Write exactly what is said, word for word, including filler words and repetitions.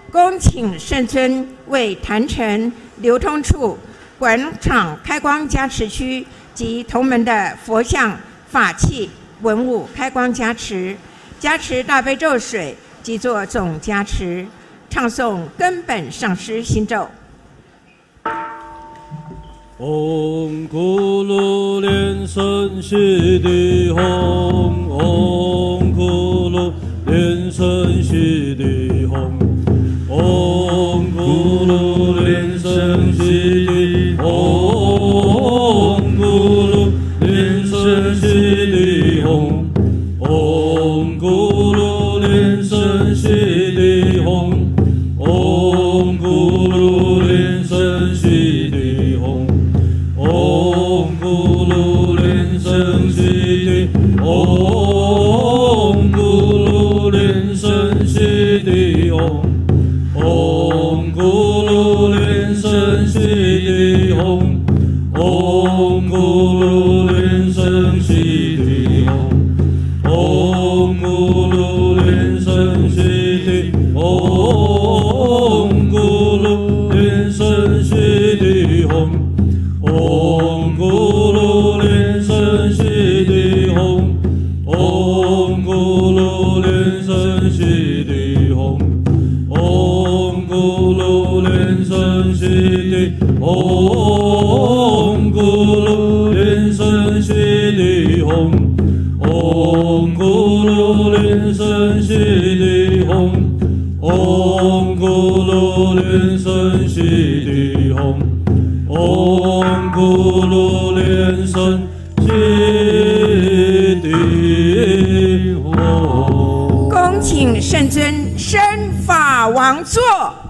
恭请圣尊为坛城流通处、广场开光加持区及同门的佛像、法器、文物开光加持，加持大悲咒水及作总加持，唱诵根本上师心咒。 嗡咕噜莲生悉地吽，嗡咕噜莲生悉地吽，嗡咕噜莲生悉地吽，嗡咕噜莲生悉地吽，嗡咕噜莲生悉地吽，嗡咕噜莲生悉地吽。嗡咕噜莲生悉地，嗡咕噜莲生悉地吽，嗡咕噜莲生悉地吽，嗡咕噜莲生悉地吽，嗡咕噜莲生悉地，嗡咕噜莲生悉地吽。嗡咕噜莲生悉地吽，嗡咕噜莲生悉地吽，嗡咕噜莲生悉地，嗡咕噜莲生悉地吽，嗡咕噜莲生悉地吽，嗡咕噜莲生悉地吽。嗡咕噜莲生悉地吽。 恭请圣尊升法王座。